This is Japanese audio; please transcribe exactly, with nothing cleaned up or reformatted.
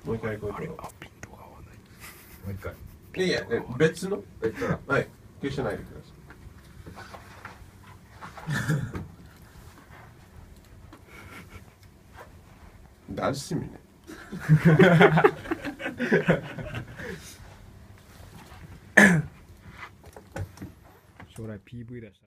もう一回こうあれあピントが合わない。 もう一回。 いやいや、別の別から。 はい、消しないでください。出してみね。 将来 ピーブイ 出した